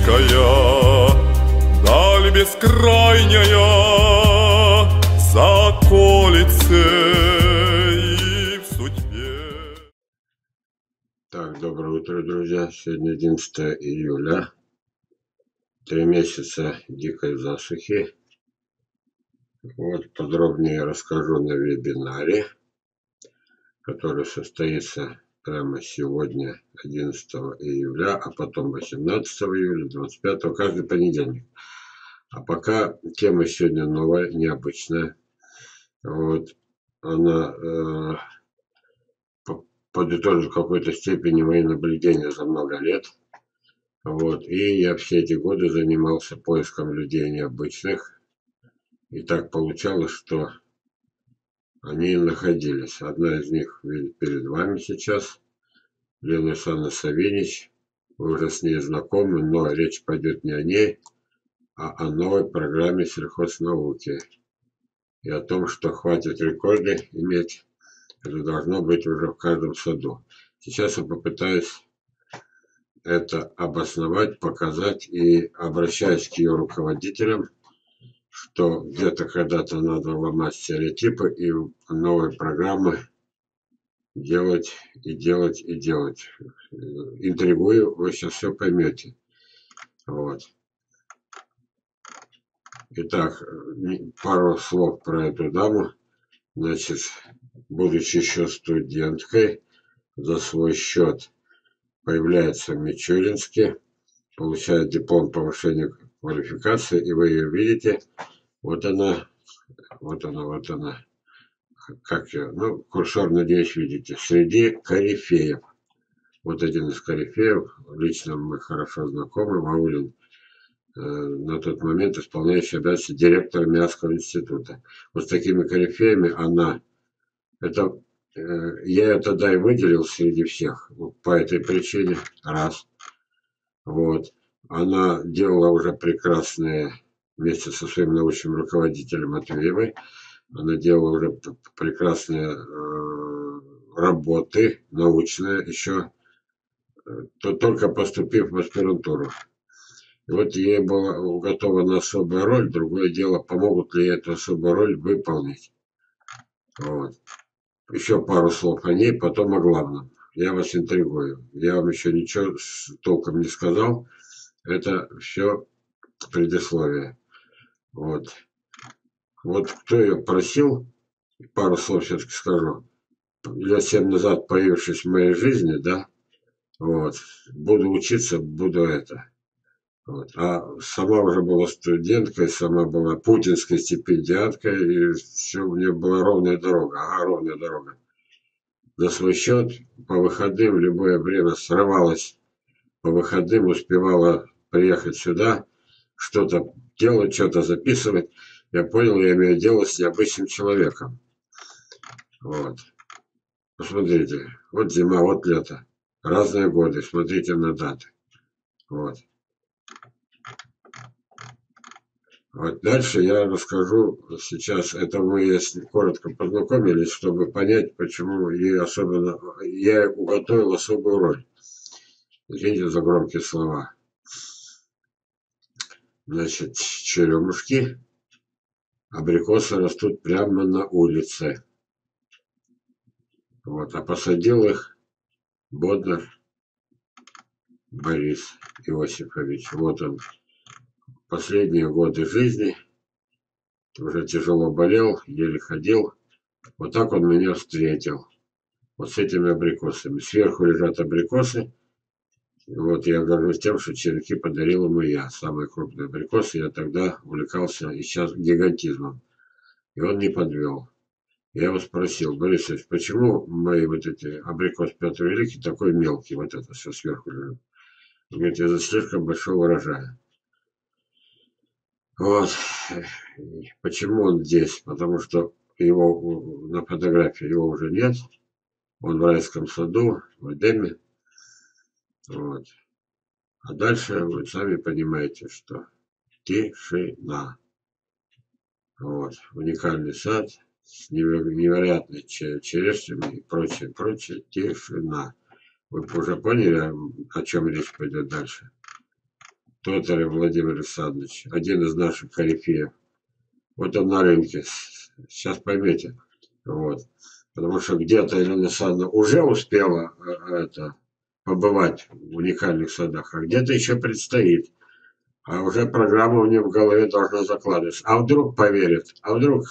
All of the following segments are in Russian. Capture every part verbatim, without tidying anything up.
дикая, даль бескрайняя, соколицы и в судьбе. Так, доброе утро, друзья. Сегодня одиннадцатое июля. Три месяца дикой засухи. Вот подробнее расскажу на вебинаре, который состоится прямо сегодня, одиннадцатого июля, а потом восемнадцатого июля, двадцать пятого, каждый понедельник. А пока тема сегодня новая, необычная. Вот она э, подытожит в какой-то степени мои наблюдения за много лет. Вот. И я все эти годы занимался поиском людей необычных. И так получалось, что они находились. Одна из них перед вами сейчас, Лена Александровна Савинич. Вы уже с ней знакомы, но речь пойдет не о ней, а о новой программе сельхознауки. И о том, что хватит рекорды иметь, это должно быть уже в каждом саду. Сейчас я попытаюсь это обосновать, показать и обращаюсь к ее руководителям, что где-то когда-то надо ломать стереотипы и новые программы делать и делать и делать. Интригую, вы сейчас все поймете. Вот. Итак, пару слов про эту даму. Значит, будучи еще студенткой, за свой счет появляется в Мичуринске, получает диплом повышения квалификации, и вы ее видите. Вот она, вот она, вот она. Как ее? Ну, курсор, надеюсь, видите. Среди корифеев. Вот один из корифеев. Лично мы хорошо знакомы. Ваулин э, на тот момент исполняющий обязанности директора Миасского института. Вот с такими корифеями она. Это, э, я ее тогда и выделил среди всех. Вот по этой причине. Раз. Вот. Она делала уже прекрасные вместе со своим научным руководителем Матвеевой. Она делала уже прекрасные э, работы научные, еще то, только поступив в аспирантуру. И вот ей была уготована особая роль. Другое дело, помогут ли ей эту особую роль выполнить. Вот. Еще пару слов о ней, потом о главном. Я вас интригую. Я вам еще ничего толком не сказал. Это все предисловие. Вот. Вот кто ее просил, пару слов все-таки скажу, лет семь назад появившись в моей жизни, да, вот, буду учиться, буду это. Вот. А сама уже была студенткой, сама была путинской стипендиаткой, и все, у нее была ровная дорога, ага, ровная дорога. За свой счет по выходным в любое время срывалась, по выходным успевала приехать сюда, что-то делать, что-то записывать. Я понял, я имею дело с необычным человеком. Вот. Посмотрите, вот зима, вот лето. Разные годы, смотрите на даты. Вот. Вот дальше я расскажу сейчас, это мы если коротко познакомились, чтобы понять, почему ей особенно, я уготовил особую роль. Извините за громкие слова. Значит, черемушки, абрикосы растут прямо на улице. Вот, а посадил их Боднар Борис Иосифович. Вот он. Последние годы жизни. Уже тяжело болел, еле ходил. Вот так он меня встретил. Вот с этими абрикосами. Сверху лежат абрикосы. Вот я горжусь тем, что черенки подарил ему я. Самые крупные абрикосы. Я тогда увлекался и сейчас гигантизмом. И он не подвел. Я его спросил: Борис Ильич, почему мои вот эти абрикосы Петр Великий такой мелкий, вот это все сверху лежит? Он говорит, из-за слишком большого урожая. Вот. Почему он здесь? Потому что его на фотографии его уже нет. Он в райском саду, в Эдеме. Вот. А дальше вы сами понимаете, что тишина. Вот. Уникальный сад с невероятной черешнями и прочее, прочее. Тишина. Вы уже поняли, о чем речь пойдет дальше? Тотарев Владимир Александрович, один из наших корифеев. Вот он на рынке. Сейчас поймете. Вот. Потому что где-то Елена Александровна уже успела это, побывать в уникальных садах, а где-то еще предстоит. А уже программа у нее в голове должна закладываться. А вдруг поверит? А вдруг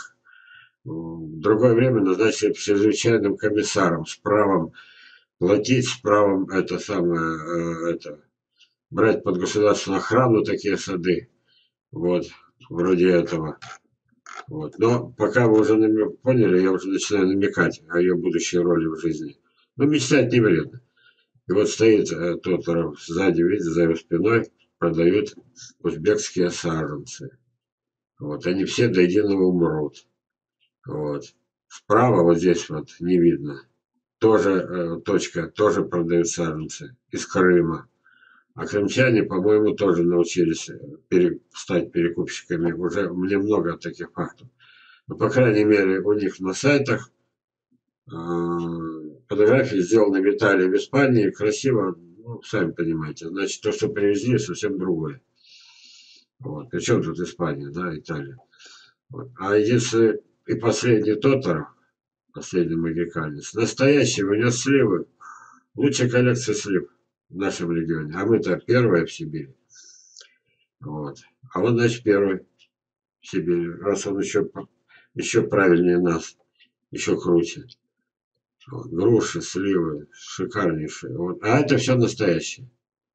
в другое время назначить чрезвычайным комиссаром с правом платить, с правом это самое, это, брать под государственную охрану такие сады. Вот, вроде этого. Вот. Но пока вы уже намек, поняли, я уже начинаю намекать о ее будущей роли в жизни. Но мечтать не вредно. И вот стоит э, тот сзади, видите, за его спиной продают узбекские саженцы. Вот, они все до единого умрут. Вот. Справа вот здесь вот не видно. Тоже э, точка, тоже продают саженцы из Крыма. А крымчане, по-моему, тоже научились пере, стать перекупщиками. Уже мне много таких фактов. Но, по крайней мере, у них на сайтах э, фотографии сделаны в Италии, в Испании. Красиво, ну, сами понимаете. Значит, то, что привезли, совсем другое. Вот. Причем тут Испания, да, Италия. Вот. А если и последний Тотаров, последний магиканец, настоящий, унес сливы, лучшая коллекция слив в нашем регионе. А мы-то первые в Сибири. Вот. А он, значит, первый в Сибири. Раз он еще, еще правильнее нас, еще круче. Вот. Груши, сливы, шикарнейшие. Вот. А это все настоящее.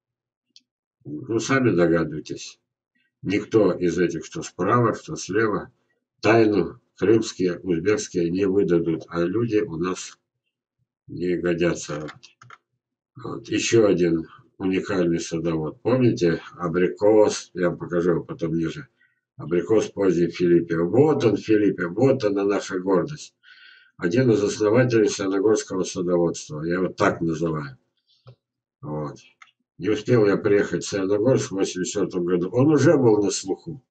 Ну, сами догадываетесь. Никто из этих, что справа, что слева, тайну крымские, узбекские не выдадут. А люди у нас не годятся. Вот. Еще один уникальный садовод. Помните, абрикос, я вам покажу его потом ниже. Абрикос поздний Филиппе. Вот он, Филиппе, вот она наша гордость. Один из основателей Саяногорского садоводства. Я его так называю. Вот. Не успел я приехать в Саяногорск в восемьдесят четвёртом году. Он уже был на слуху.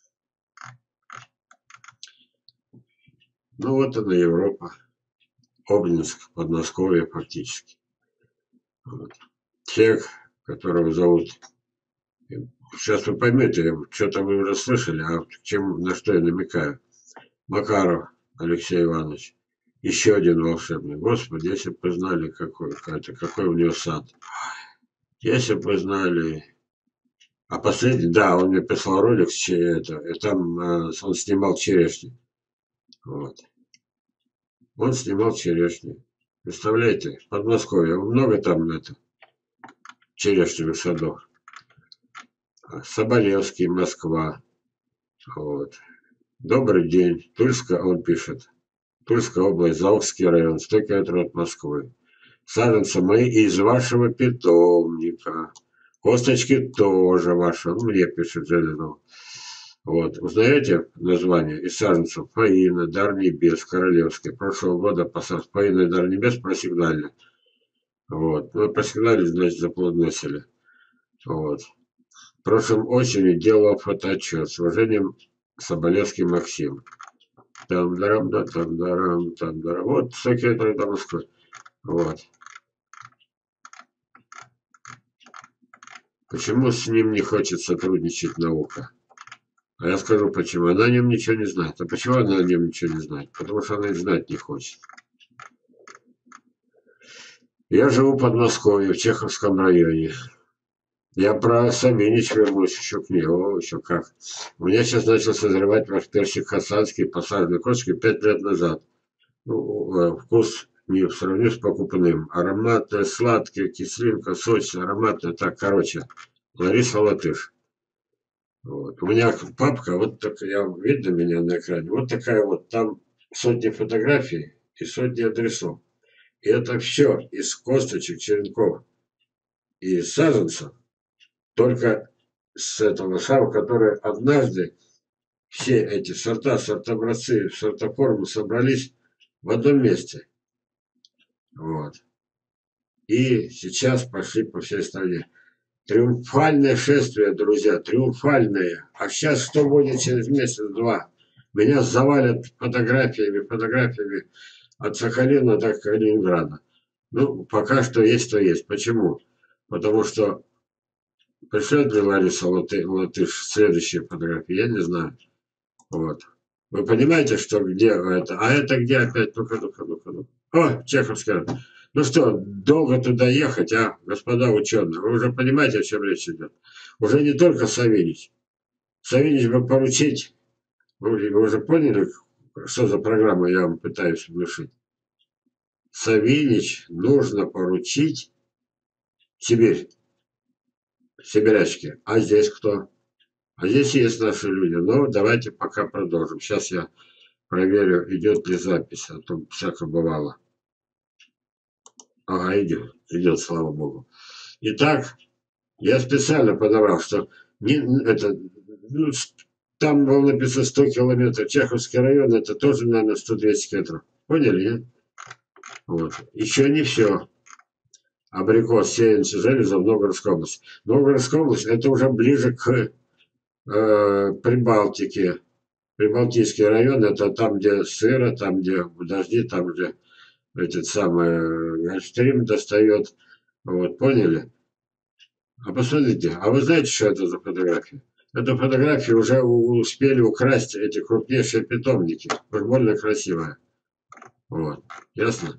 Ну вот она Европа. Обнинск, Подмосковье фактически. Вот. Человек, которого зовут... Сейчас вы поймете, что-то вы уже слышали, а чем, на что я намекаю. Макаров Алексей Иванович. Еще один волшебник. Господи, если бы вы знали, какой, это, какой у него сад. Если бы вы знали... А последний, да, он мне прислал ролик, это, и там э, он снимал черешни. Вот. Он снимал черешни. Представляете, в Подмосковье много там это, черешневых садов. Соболевский, Москва. Вот. Добрый день. Тульская, он пишет. Тульская область, Заокский район, сто километров от Москвы. Саженцы мои из вашего питомника. Косточки тоже ваши. Он мне пишет Железов. Вот. Узнаете название из саженцев? Фаина, Дар Небес, Королевский. Прошлого года посад Фаина и Дар Небес просигнали. Вот. Ну, просигнали, значит, заплодносили. Вот. В прошлом осенью делал фотоотчет. С уважением, Соболевский Максим. Там дарам, да, там дарам, там дарам. Вот сто километров до Москвы. Вот. Почему с ним не хочет сотрудничать наука? А я скажу почему. Она о нем ничего не знает. А почему она о нем ничего не знает? Потому что она и знать не хочет. Я живу в Подмосковье, в Чеховском районе. Я про Савинич вернусь еще к ней. О, еще как. У меня сейчас начал созревать ваш персик хасанский, посаженный кошки пять лет назад. Ну, вкус не сравню с покупным. Ароматный, сладкий, кислинка, сочный, ароматный. Так, короче, Лариса Латыш. Вот. У меня папка, вот такая, видно меня на экране, вот такая вот, там сотни фотографий и сотни адресов. И это все из косточек, черенков и саженцев, только с этого самого, которые однажды все эти сорта, сортобразцы, сортоформы собрались в одном месте. Вот. И сейчас пошли по всей стране. Триумфальное шествие, друзья, триумфальное. А сейчас что будет через месяц-два? Меня завалят фотографиями, фотографиями от Сахалина до Калининграда. Ну, пока что есть, то есть. Почему? Потому что Пришлет ли Лариса Латы, Латыш следующие фотографии, я не знаю. Вот. Вы понимаете, что где это? А это где опять? Ну-ка, ну-ка, ну-ка, ну. О, Чеховская. Ну что, долго туда ехать, а, господа ученые? Вы уже понимаете, о чем речь идет? Уже не только Савельич. Савельич бы поручить. Вы, вы уже поняли, что за программу я вам пытаюсь внушить? Савельич нужно поручить Сибирь, сибирячки. А здесь кто? А здесь есть наши люди. Ну, давайте пока продолжим. Сейчас я проверю, идет ли запись, а то всяко бывало. Ага, идет, идет, слава богу. Итак, я специально подобрал, что не, это, ну, там было написано сто километров. Чеховский район, это тоже, наверное, сто-двести километров. Поняли, нет? Вот. Еще не все. Абрикос, сеянцы, железо в Новгородской области. Новгородская область, это уже ближе к э, Прибалтике. Прибалтийский район, это там, где сыро, там, где дожди, там, где этот самый Гольфстрим достает. Вот, поняли? А посмотрите, а вы знаете, что это за фотография? Эту фотографию уже успели украсть эти крупнейшие питомники. Уж больно красивая. Вот, ясно?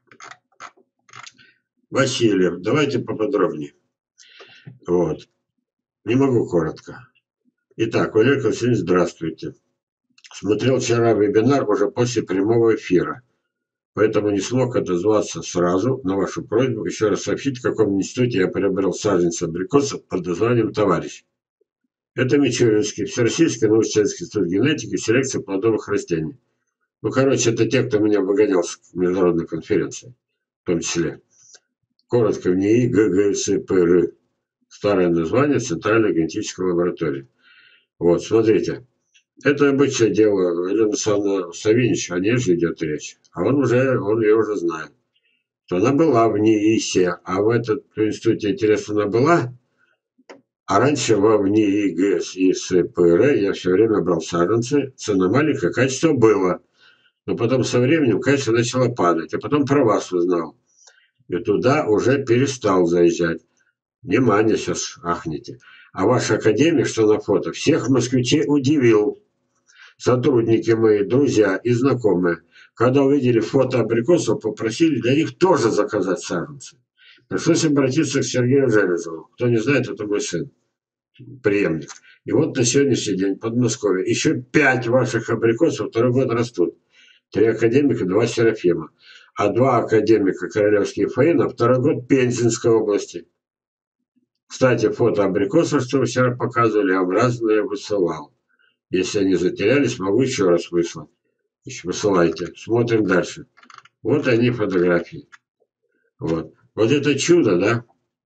Васильев, давайте поподробнее. Вот, не могу коротко. Итак, Валерий Константинович, здравствуйте. Смотрел вчера вебинар уже после прямого эфира, поэтому не смог отозваться сразу на вашу просьбу еще раз сообщить, в каком институте я приобрел саженец абрикосов под названием «Товарищ». Это Мичуринский, Всероссийский научно-исследовательский институт генетики и селекции плодовых растений. Ну, короче, это те, кто меня выгонял с международной конференции, в том числе. Коротко, в НИИ ГГСПР. Старое название Центральной генетической лаборатории. Вот, смотрите. Это обычное дело. Елена Александровна Савинич, о ней же идет речь. А он уже, он ее уже знает. Что она была в НИИСе, а в этом институте, интересно, она была? А раньше во НИИ ГЭС и СПР я все время брал саженцы. Цена маленькая, качество было. Но потом со временем качество начало падать. А потом про вас узнал. И туда уже перестал заезжать. Внимание, сейчас ахните. А ваш академик, что на фото, всех москвичей удивил. Сотрудники мои, друзья и знакомые, когда увидели фото абрикосов, попросили для них тоже заказать саженцы. Пришлось обратиться к Сергею Железову. Кто не знает, это мой сын, преемник. И вот на сегодняшний день в Подмосковье еще пять ваших абрикосов второй год растут. Три академика, два Серафима. А два академика Королевские Фаина второй год Пензенской области. Кстати, фото абрикосов, что вы вчера показывали, я вам разные высылал. Если они затерялись, могу еще раз выслать. Еще высылайте. Смотрим дальше. Вот они фотографии. Вот. Вот это чудо, да?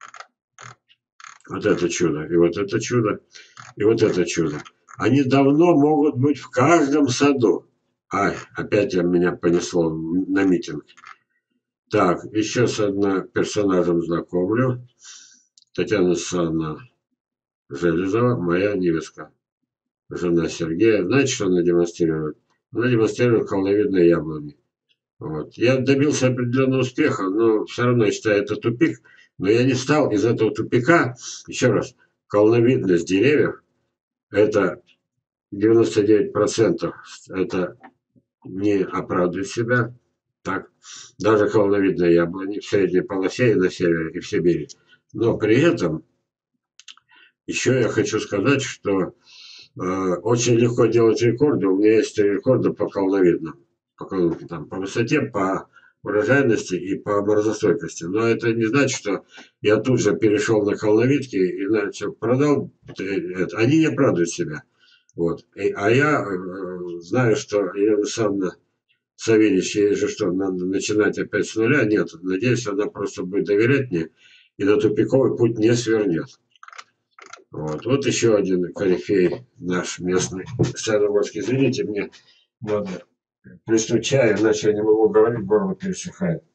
Вот это чудо. И вот это чудо. И вот это чудо. Они давно могут быть в каждом саду. Ай, опять я меня понесло на митинг. Так, еще с одним персонажем знакомлю. Татьяна Александровна Железова, моя невестка. Жена Сергея. Знаете, что она демонстрирует? Она демонстрирует колоновидные яблони. Вот. Я добился определенного успеха, но все равно я считаю, это тупик. Но я не стал из этого тупика, еще раз, колоновидность деревьев, это девяносто девять процентов, это не оправдывает себя. Так, даже колоновидные яблони в средней полосе и на севере, и в Сибири. Но при этом еще я хочу сказать, что э, очень легко делать рекорды. У меня есть рекорды по колоновидным. По, там, по высоте, по урожайности и по морозостойкости. Но это не значит, что я тут же перешел на колоновидки и начал продал. Это. Они не оправдывают себя. Вот. И, а я э, знаю, что Елена Александровна Савельич, ей же что, надо начинать опять с нуля? Нет. Надеюсь, она просто будет доверять мне и на тупиковый путь не свернет. Вот, вот еще один корифей наш местный, Садоводский. Извините, мне надо плеснуть чаю, иначе я не могу говорить, горло пересыхает.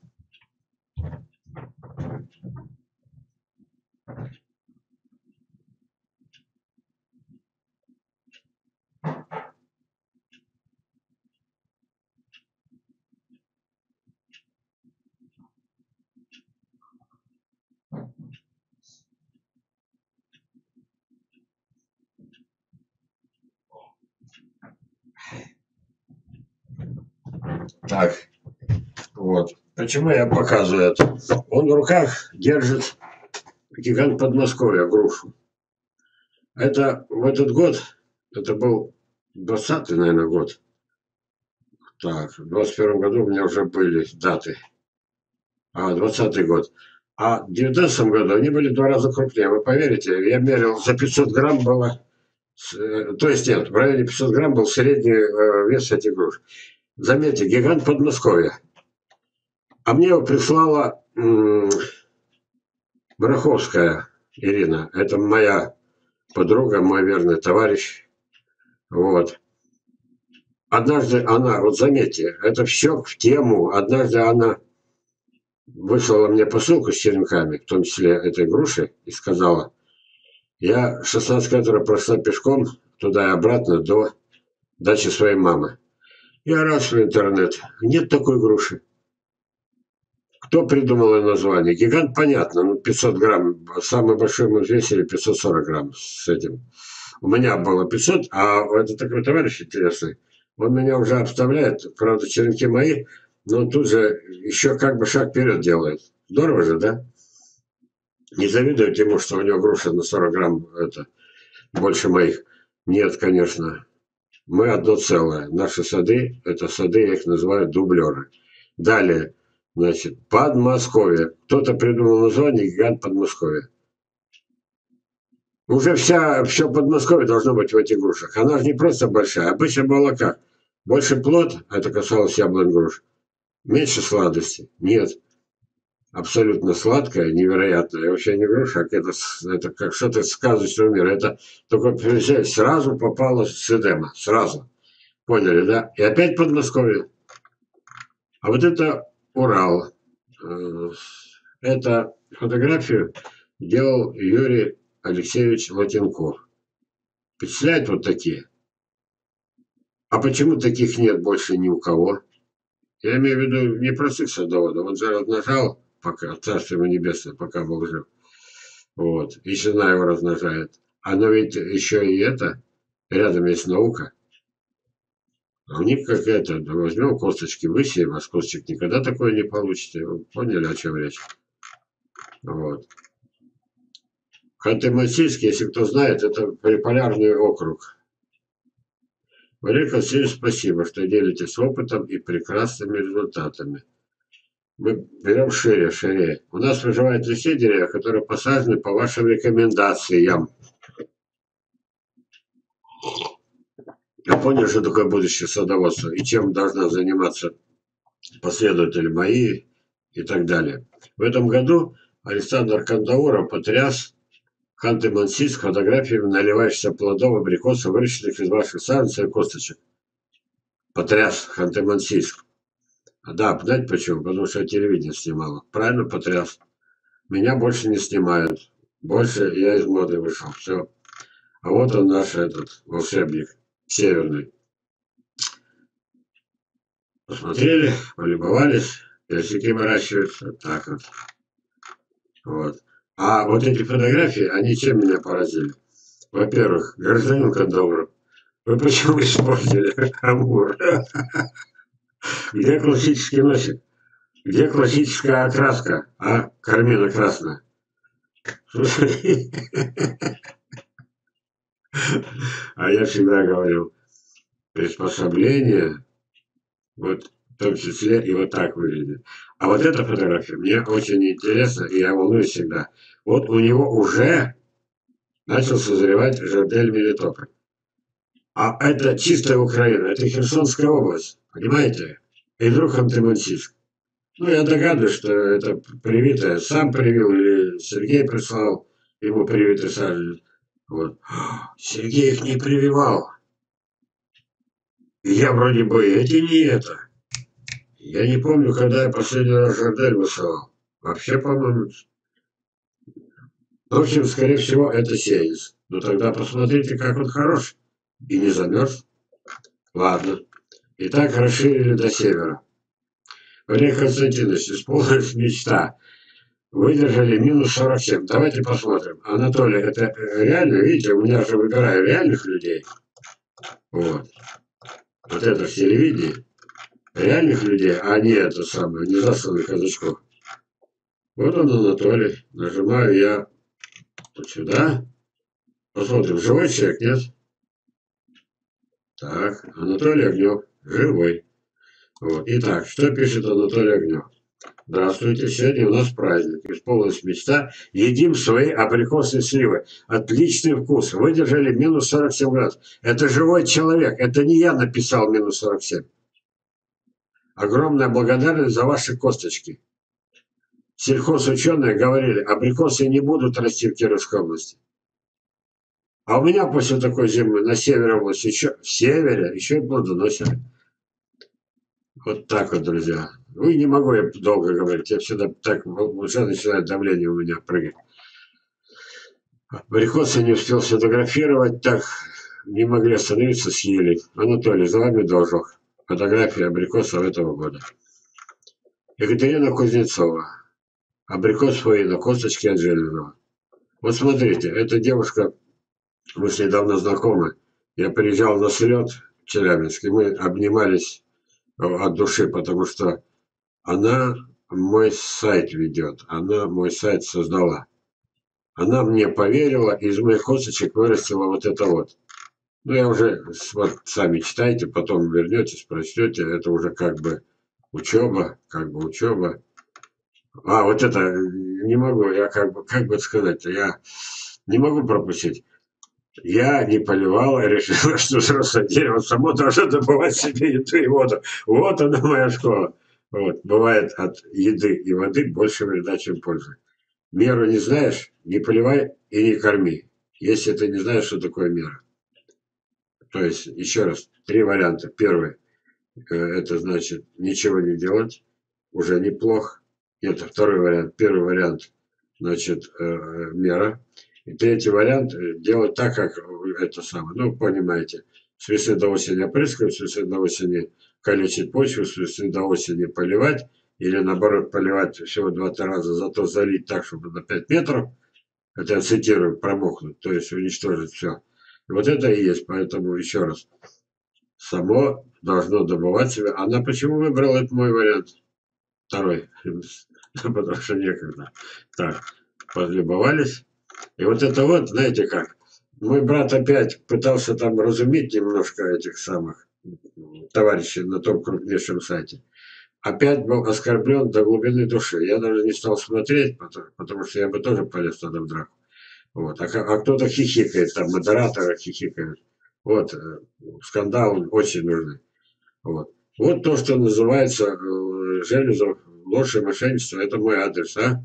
Так, вот. Почему я показываю это? Он в руках держит гигант Подмосковья, грушу. Это в этот год, это был двадцатый, наверное, год. Так, в двадцать первом году у меня уже были даты. А, двадцатый год. А в девятнадцатом году они были в два раза крупнее. Вы поверите, я мерил, за пятьсот грамм было, то есть нет, в районе пятьсот грамм был средний вес этих груш. Заметьте, гигант Подмосковья. А мне его прислала м- Браховская Ирина. Это моя подруга, мой верный товарищ. Вот. Однажды она, вот заметьте, это все в тему. Однажды она выслала мне посылку с черенками, в том числе этой груши, и сказала, я шестнадцать километров прошла пешком туда и обратно до дачи своей мамы. Я раз в интернет. Нет такой груши. Кто придумал это название? Гигант, понятно, ну пятьсот грамм. Самый большой мы взвесили пятьсот сорок грамм с этим. У меня было пятьсот, а это такой товарищ интересный. Он меня уже обставляет, правда, черенки мои, но он тут же еще как бы шаг вперед делает. Здорово же, да? Не завидуете ему, что у него груша на сорок грамм это, больше моих? Нет, конечно. Мы одно целое. Наши сады, это сады, я их называю дублеры. Далее, значит, Подмосковье. Кто-то придумал название гигант Подмосковья. Уже вся, все Подмосковье должно быть в этих грушах. Она же не просто большая. Обычно было как? Больше плод, это касалось яблонь груш, меньше сладости. Нет. Абсолютно сладкая, невероятная. И вообще не груша, а это, это как что-то из сказочного мира. Это только сразу попало с Эдема. Сразу. Поняли, да? И опять Подмосковье. А вот это Урал. Это фотографию делал Юрий Алексеевич Латенков. Впечатляет вот такие. А почему таких нет больше ни у кого? Я имею в виду не простых садоводов. Он же размножал, пока, царство ему небесное, пока был жив. Вот. И жена его размножает. А но ведь еще и это, рядом есть наука. А у них как это, да возьмем косточки, высеем, а с косточек никогда такое не получите. Вы поняли, о чем речь? Вот. Ханты-Мансийск, если кто знает, это приполярный округ. Валерий Константинович, спасибо, что делитесь опытом и прекрасными результатами. Мы берем шире, шире. У нас выживают не все деревья, которые посажены по вашим рекомендациям. Я понял, что такое будущее садоводство и чем должна заниматься последователи мои и так далее. В этом году Александр Кандауров потряс Ханты-Мансийск фотографиями наливающихся плодов абрикосов, выращенных из ваших саженцев и косточек. Потряс Ханты-Мансийск. Да, знаете почему? Потому что я телевидение снимала. Правильно, потряс. Меня больше не снимают. Больше я из моды вышел. Все. А вот он наш этот волшебник северный. Посмотрели, полюбовались. Персики выращиваются. Так вот. Вот. А вот эти фотографии, они чем меня поразили? Во-первых, гражданин Кандауров, вы почему испортили амур? Где классический носик? Где классическая окраска? А, кармина красная. Слушай, а я всегда говорил, приспособление, вот в том числе и вот так выглядит. А вот эта фотография мне очень интересна, и я волнуюсь всегда. Вот у него уже начал созревать Жардель Мелитополь. А это чистая Украина, это Херсонская область, понимаете? И вдруг Ханты-Мансийск. Ну, я догадываюсь, что это привитое. Сам привил или Сергей прислал ему привитый саженец. Вот. Сергей их не прививал. И я вроде бы эти не это. Я не помню, когда я последний раз Жардель высылал. Вообще, по-моему... В общем, скорее всего, это сеянец. Но тогда посмотрите, как он хорош. И не замерз. Ладно. Итак, расширили до севера. Валерий Константинович, исполнилась мечта. Выдержали минус сорок семь. Давайте посмотрим. Анатолий, это реально, видите, у меня же выбираю реальных людей. Вот. Вот это в телевидении. реальных людей, а не это самое, не засланных казачков. Вот он, Анатолий. Нажимаю я вот сюда. Посмотрим, живой человек, нет? Так, Анатолий Огнев, живой. Вот. Итак, что пишет Анатолий Огнев? Здравствуйте, сегодня у нас праздник. Исполнилась мечта. Едим свои абрикосные сливы. Отличный вкус. Выдержали минус сорок семь градусов. Это живой человек. Это не я написал минус сорок семь. Огромная благодарность за ваши косточки. Сельхозученые говорили, абрикосы не будут расти в Кировской области. А у меня после такой зимы на севере области, еще в севере, еще и плодоносили. Вот так вот, друзья. Ну и не могу я долго говорить. Я всегда так, уже начинает давление у меня прыгать. Абрикосы не успел сфотографировать, так не могли остановиться, съели. Анатолий, за вами должок. Фотография абрикосов этого года. Екатерина Кузнецова. Абрикос Фаина, косточки от Железного. Вот смотрите, эта девушка, мы с ней давно знакомы. Я приезжал на слет в Челябинск, и мы обнимались от души, потому что она мой сайт ведет, она мой сайт создала. Она мне поверила, и из моих косточек вырастила вот это вот. Ну, я уже, вот, сами читайте, потом вернетесь, прочтете. Это уже как бы учеба, как бы учеба. А, вот это не могу, я как бы, как бы сказать, я не могу пропустить. Я не поливал, решила, что взрослое дерево само должно добывать себе еду и воду. Вот она моя школа. Вот. Бывает от еды и воды больше вреда, чем пользы. Меру не знаешь, не поливай и не корми, если ты не знаешь, что такое мера. То есть, еще раз, три варианта. Первый, это значит ничего не делать, уже неплохо. Это второй вариант. Первый вариант, значит, мера. И третий вариант, делать так, как это самое. Ну, понимаете, с весны до осени опрыскивать, с весны до осени калечить почву, с весны до осени поливать. Или наоборот поливать всего два-три раза, зато залить так, чтобы на пять метров, это я цитирую, промокнуть, то есть уничтожить все. И вот это и есть, поэтому еще раз, само должно добывать себя. Она почему выбрала этот мой вариант? Второй, потому что некогда. Так, подлюбовались. И вот это вот, знаете как, мой брат опять пытался там разуметь немножко этих самых товарищей на том крупнейшем сайте. Опять был оскорблен до глубины души. Я даже не стал смотреть, потому, потому что я бы тоже полез тогда в драку. Вот. А, а кто-то хихикает, там модераторы хихикают. Вот, скандал очень нужный. Вот. Вот то, что называется э, Железов, ложь и мошенничество, это мой адрес, а?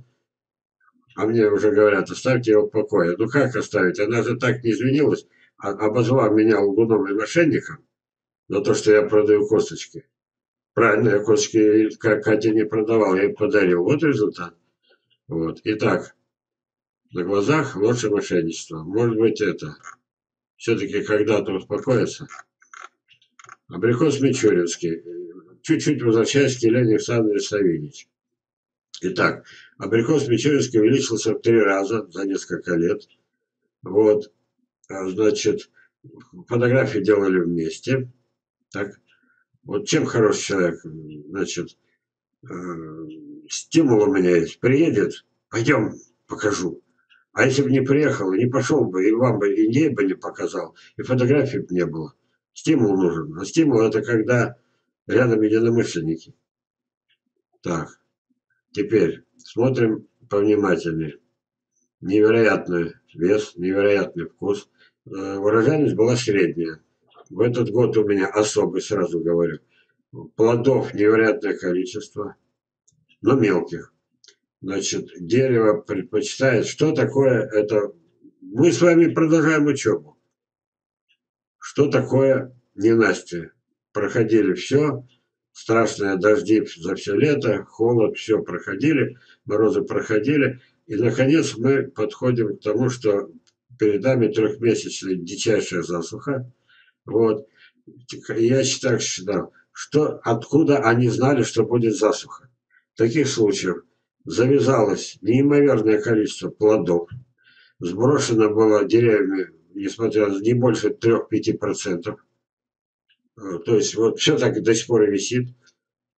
А мне уже говорят, оставьте его в покое. Ну как оставить? Она же так не извинилась, а, обозвав меня лгуном и мошенником за то, что я продаю косточки. Правильно, я косточки Кате не продавал, я ей подарил. Вот результат. Вот. Итак, на глазах ложь и мошенничество. Может быть, это все-таки когда-то успокоится. Абрикос Мичуринский. Чуть-чуть возвращаясь к Елене Александровне Савинич. Итак, абрикос Мичуринский увеличился в три раза за несколько лет. Вот. Значит, фотографии делали вместе. Так. Вот чем хороший человек, значит, э, стимул у меня есть. Приедет, пойдем, покажу. А если бы не приехал, не пошел бы, и вам бы, и ей бы не показал, и фотографий бы не было. Стимул нужен. А стимул это когда рядом единомышленники. Так, теперь смотрим повнимательнее. Невероятный вес, невероятный вкус. Урожайность была средняя. В этот год у меня особый, сразу говорю. Плодов невероятное количество, но мелких. Значит, дерево предпочитает. Что такое это? Мы с вами продолжаем учебу. Что такое ненастье? Проходили все. Страшные дожди за все лето, холод, все проходили, морозы проходили. И, наконец, мы подходим к тому, что перед нами трехмесячная дичайшая засуха. Вот. Я так считал, что откуда они знали, что будет засуха. В таких случаях завязалось неимоверное количество плодов, сброшено было деревьями, несмотря на не больше трёх-пяти процентов. То есть вот все так до сих пор и висит.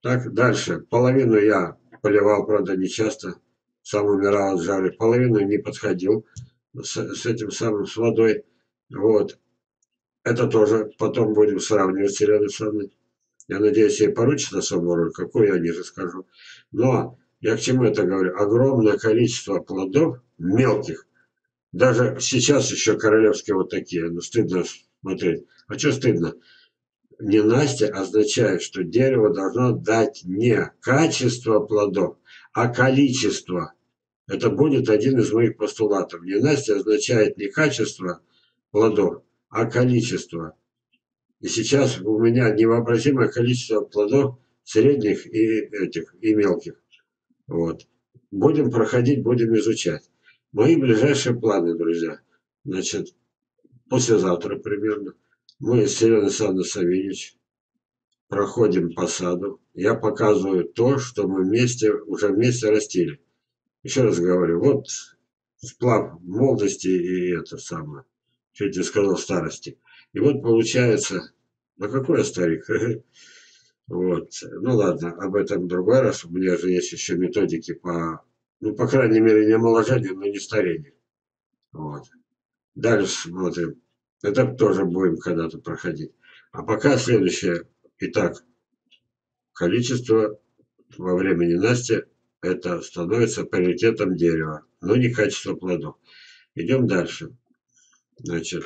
Так, дальше. Половину я поливал, правда, не часто. Сам умирал от жары. Половину не подходил с, с этим самым, с водой. Вот. Это тоже потом будем сравнивать с Еленой Александровной. Я надеюсь, ей поручится особую роль, какую я ниже скажу. Но я к чему это говорю? Огромное количество плодов мелких. Даже сейчас еще королевские вот такие. Ну, стыдно смотреть. А что стыдно? Ненастье означает, что дерево должно дать не качество плодов, а количество. Это будет один из моих постулатов. Ненастье означает не качество плодов, а количество. И сейчас у меня невообразимое количество плодов средних и этих, и мелких. Вот. Будем проходить, будем изучать. Мои ближайшие планы, друзья. Значит, послезавтра примерно мы с Еленой Александровной Савельевич проходим по саду. Я показываю то, что мы вместе, уже вместе растили. Еще раз говорю, вот сплав молодости и это самое, чуть не сказал старости. И вот получается, ну какой я старик? Вот. Ну ладно, об этом в другой раз. У меня же есть еще методики по, ну, по крайней мере, не омоложению, но не старению. Вот. Дальше смотрим. Это тоже будем когда-то проходить. А пока следующее. Итак, количество во время ненастья это становится приоритетом дерева, но не качество плодов. Идем дальше. Значит,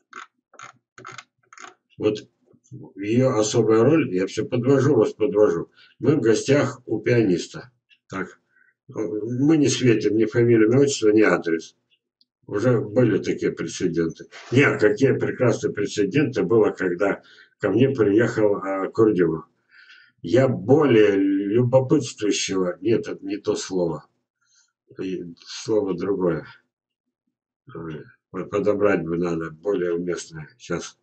вот ее особая роль, я все подвожу, вас подвожу. Мы в гостях у пианиста. Так, мы не светим ни фамилию, ни отчество, ни адрес. Уже были такие прецеденты. Нет, какие прекрасные прецеденты было, когда ко мне приехал а, Курдюмов. Я более любопытствующего, нет, это не то слово, слово другое. Подобрать бы надо, более уместное. Сейчас.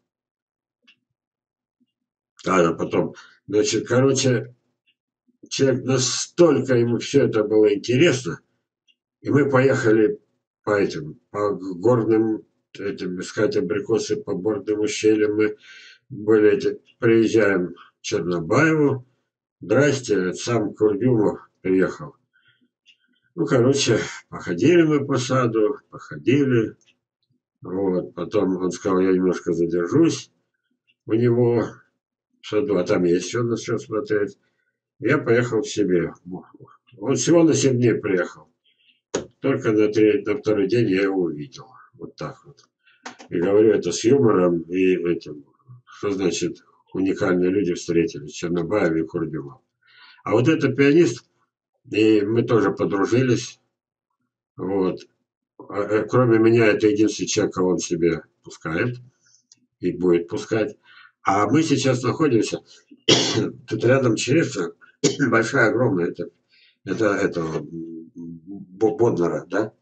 А, потом. Значит, короче, человек настолько ему все это было интересно, и мы поехали по этим, по горным, этим, искать абрикосы по горным ущельям. Мы были эти, приезжаем в Чернобаеву. Здрасте, сам Курдюмов приехал. Ну, короче, походили мы по саду, походили. Вот, потом он сказал, я немножко задержусь у него в саду, а там есть что на что смотреть. Я поехал к себе. Он всего на семь дней приехал. Только на, третий, на второй день я его увидел. Вот так вот. И говорю это с юмором и этим. Что значит уникальные люди встретились, Чернобаев и Курдюмов. А вот этот пианист, и мы тоже подружились. Вот. Кроме меня, это единственный человек, кого он себе пускает и будет пускать. А мы сейчас находимся, тут рядом черешня, большая, огромная, это, это этого Боднера, да?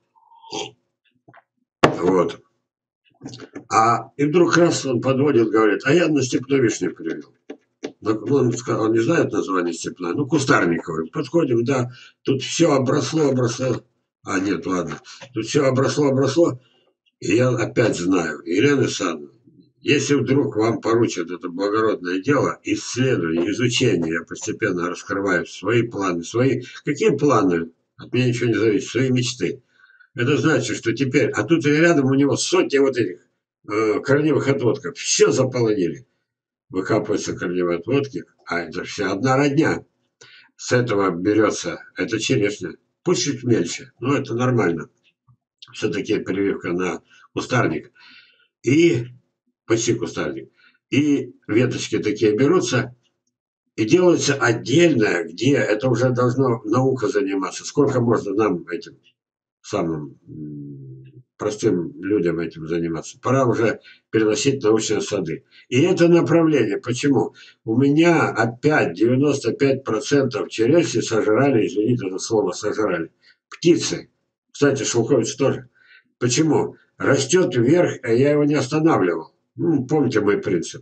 Вот. А и вдруг раз он подводит, говорит, а я на степной вишню привел. Он, он не знает название степной, ну, кустарниковый. Подходим, да, тут все обросло, обросло. А, нет, ладно. Тут все обросло, обросло. И я опять знаю, Елена Александровна, если вдруг вам поручат это благородное дело, исследование, изучение, я постепенно раскрываю свои планы, свои... Какие планы? От меня ничего не зависит, свои мечты. Это значит, что теперь... А тут рядом у него сотни вот этих э, корневых отводков. Все заполонили. Выкапываются корневые отводки, а это вся одна родня. С этого берется, это черешня. Пусть чуть мельче, но это нормально. Все-таки прививка на кустарник. И почти кустарник. И веточки такие берутся, и делается отдельное, где это уже должно наука заниматься. Сколько можно нам этим самым простым людям этим заниматься? Пора уже переносить научные сады. И это направление. Почему? У меня опять девяносто пять процентов черешни сожрали, извините за слово, сожрали. Птицы. Кстати, шелковица тоже. Почему? Растет вверх, а я его не останавливал. Ну, помните мой принцип.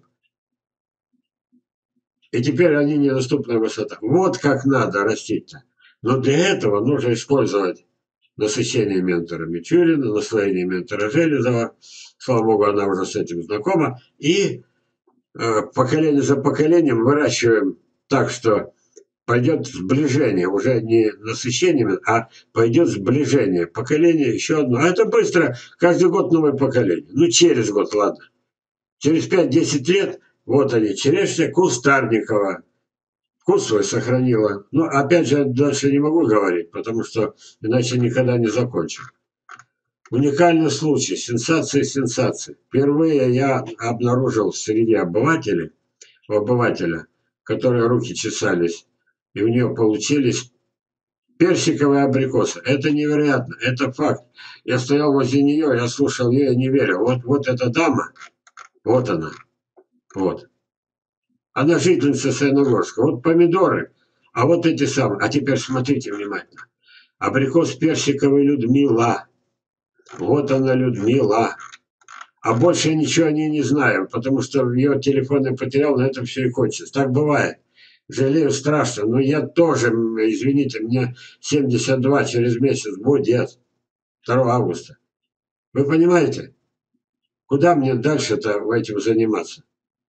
И теперь они недоступная высота. Вот как надо растить-то. Но для этого нужно использовать насыщение ментора Мичурина, наслоение ментора Железова. Слава богу, она уже с этим знакома. И э, поколение за поколением выращиваем так, что пойдет сближение, уже не насыщение, а пойдет сближение. Поколение еще одно. А это быстро, каждый год новое поколение. Ну, через год, ладно. Через пять-десять лет, вот они, черешня Кустарникова. Вкус свой сохранила. Ну, опять же, дальше не могу говорить, потому что иначе никогда не закончу. Уникальный случай, сенсации, сенсации. Впервые я обнаружил среди обывателей, у обывателя, которые руки чесались, и у нее получились персиковые абрикосы. Это невероятно, это факт. Я стоял возле нее, я слушал ее, я не верил. Вот, вот эта дама, вот она, вот. Она жительница Саяногорска. Вот помидоры, а вот эти самые. А теперь смотрите внимательно. Абрикос персиковый Людмила. Вот она, Людмила. А больше ничего о ней не знаю, потому что ее телефон я потерял, на этом все и кончится. Так бывает. Жалею страшно, но я тоже, извините, мне семьдесят два через месяц будет, второго августа. Вы понимаете, куда мне дальше-то этим заниматься?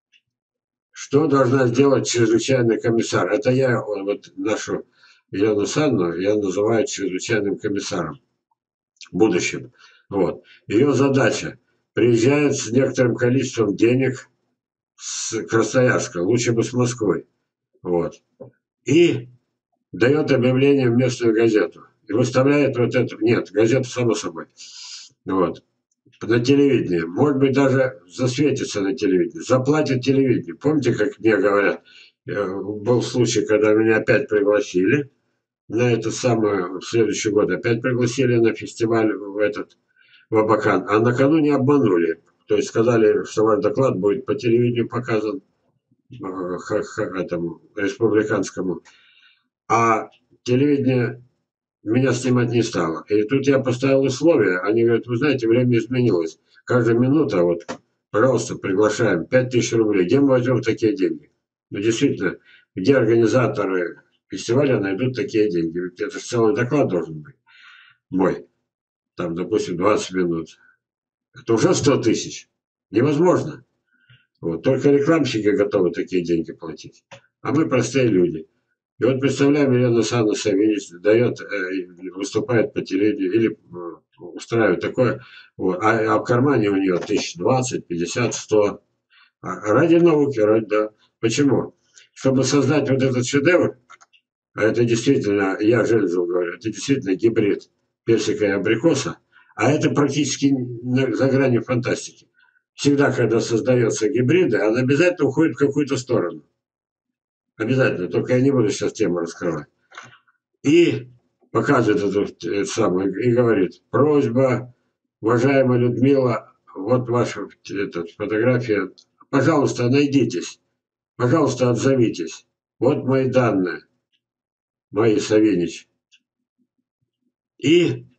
Что должна сделать чрезвычайный комиссар? Это я, вот нашу Елену Санну, я называю чрезвычайным комиссаром, будущим. Вот. Ее задача приезжает с некоторым количеством денег с Красноярска, лучше бы с Москвы. Вот. И дает объявление в местную газету. И выставляет вот это. Нет, газету само собой. Вот. На телевидении. Может быть, даже засветится на телевидении. Заплатит телевидение. Помните, как мне говорят? Был случай, когда меня опять пригласили на это самое, в следующий год опять пригласили на фестиваль в этот, в Абакан. А накануне обманули. То есть сказали, что ваш доклад будет по телевидению показан этому республиканскому. А телевидение меня снимать не стало. И тут я поставил условия. Они говорят, вы знаете, время изменилось. Каждая минута, вот, пожалуйста, приглашаем. пять тысяч рублей. Где мы возьмем такие деньги? Ну, действительно, где организаторы фестиваля найдут такие деньги? Ведь это же целый доклад должен быть. Мой. Там, допустим, двадцать минут. Это уже сто тысяч. Невозможно. Вот. Только рекламщики готовы такие деньги платить. А мы простые люди. И вот представляем, Елена Санна Савинич дает, выступает по телевидению или устраивает такое, вот, а, а в кармане у нее тысяч двадцать, пятьдесят, сто. А ради науки, ради, да. Почему? Чтобы создать вот этот шедевр, а это действительно, я Железов говорю, это действительно гибрид персика и абрикоса, а это практически за гранью фантастики. Всегда, когда создается гибриды, она обязательно уходит в какую-то сторону. Обязательно, только я не буду сейчас тему раскрывать. И показывает эту, эту самую, и говорит, просьба, уважаемая Людмила, вот ваша эта, фотография, пожалуйста, найдитесь, пожалуйста, отзовитесь. Вот мои данные, мои Савинич. И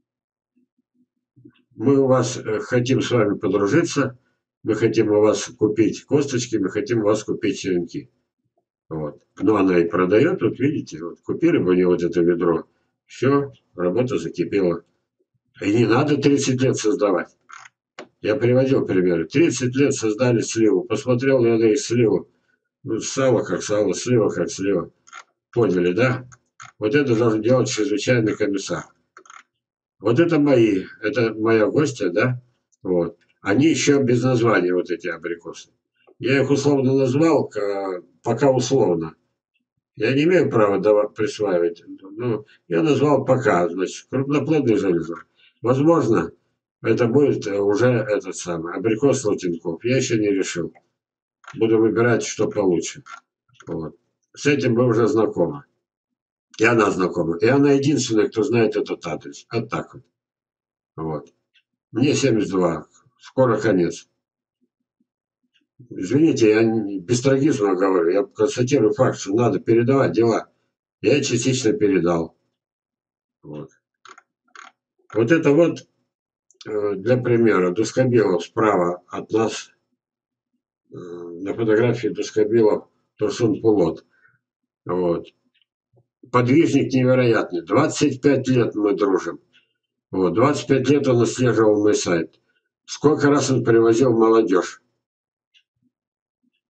мы у вас хотим с вами подружиться, мы хотим у вас купить косточки, мы хотим у вас купить черенки. Вот. Но она и продает, вот видите, вот купили бы у нее вот это ведро, все, работа закипела. И не надо тридцать лет создавать. Я приводил примеры. тридцать лет создали сливу. Посмотрел я на их сливу. Ну, сало как сало, слива как слива. Поняли, да? Вот это должен делать чрезвычайный комиссар. Вот это мои, это моя гостья, да? Вот. Они еще без названия, вот эти абрикосы. Я их условно назвал, пока условно. Я не имею права давать, присваивать. Ну, я назвал пока, значит, крупноплодный железо. Возможно, это будет уже этот самый абрикос Латинков. Я еще не решил. Буду выбирать, что получше. Вот. С этим мы уже знакомы. И она знакома. И она единственная, кто знает этот адрес. Вот так вот. Вот. Мне семьдесят два. Скоро конец. Извините, я без трагизма говорю. Я констатирую факт, что надо передавать дела. Я частично передал. Вот. Вот это вот, для примера, Дускобилов справа от нас. На фотографии Дускобилов Турсун Пулот. Вот. Подвижник невероятный. двадцать пять лет мы дружим. Вот. двадцать пять лет он отслеживал мой сайт. Сколько раз он привозил молодежь.